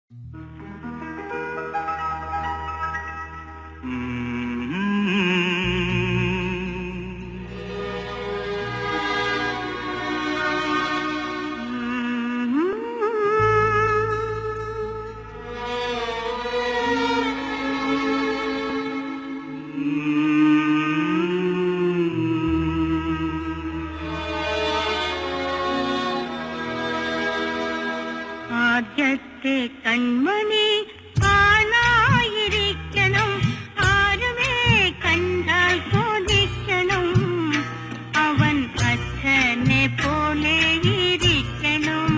ആദ്യത്തെ കൺമണി കാണാതിരിക്കണം, ആരുമേ കണ്ടാൽ ചോദിക്കണം, അവൻ അച്ഛനെ പോലെ ഇരിക്കണം.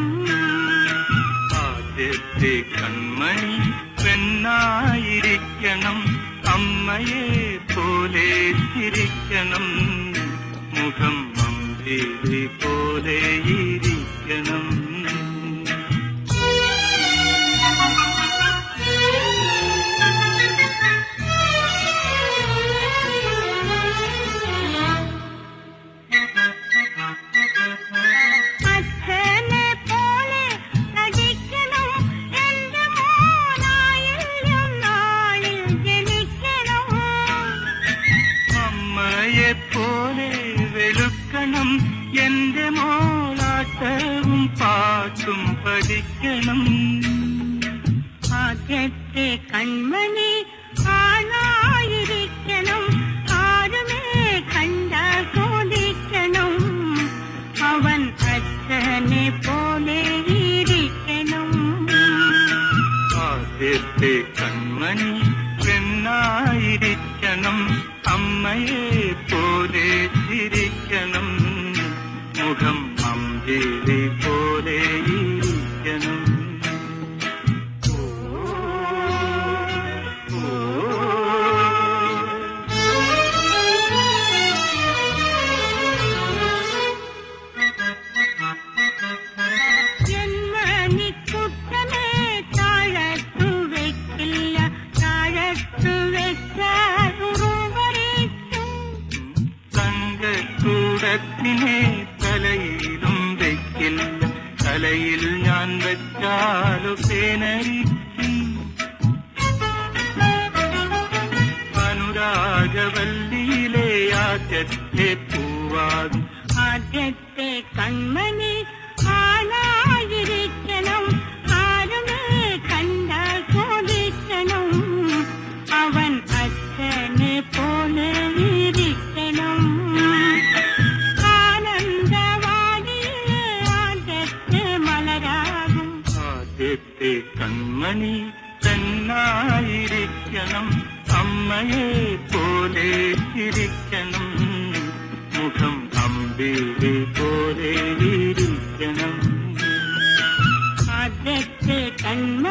ആദ്യത്തെ കൺമണി പെണ്ണായിരിക്കണം, അമ്മയെ പോലെ ചിരിക്കണം, മുഖം അമ്പിളി പോലെ ഇരിക്കണം. അച്ഛനെ പോലെ നടിക്കണം, എന്റെ മോനായിരം നാളിൽ ജനിക്കണം. അമ്മയെ പോലെ വെളുക്കണം, എന്റെ മോളാട്ടവും പാട്ടും പഠിക്കണം. ആദ്യത്തെ കൺമണി കാണാതിരിക്കണം, ആരുമേ കണ്ടാൽ ചോദിക്കണം, അവൻ അച്ഛനെ പോലെ ഇരിക്കണം. ആദ്യത്തെ കൺമണി പെണ്ണായിരിക്കണം, അമ്മയെ പോലെ ചിരിക്കണം, മുഖം അമ്പിളി പോലെ ഇരിക്കണം. ജന്മനിക്കുട്ടനെ താഴത്തു വെക്കില്ല, താഴത്തു വെച്ചാൽ ഉറുമ്പരിക്കും. തങ്കക്കൂടത്തിനെ തലയിലും വെക്കില്ല, തലയിൽ ഞാൻ വെച്ചാലു പേനരിക്കും. അനുരാഗവല്ലിയിലെ ആദ്യത്തെ പൂവാകും. ആദ്യത്തെ കൺമണി കാണാതിരിക്കണം, ആരുമേ കണ്ടാൽ ചോദിക്കണം, അവൻ അച്ഛനെ പോലെ ഇരിക്കണം. ആനന്ദവാടിയിലെ ആദ്യത്തെ മലരാകും. ആദ്യത്തെ കൺമണി പെണ്ണായിരിക്കണം, അമ്മയെ പോലെ ചിരിക്കണം, മുഖം അമ്പിളി പോലെ ഇരിക്കണം. ആദ്യത്തെ കൺമണി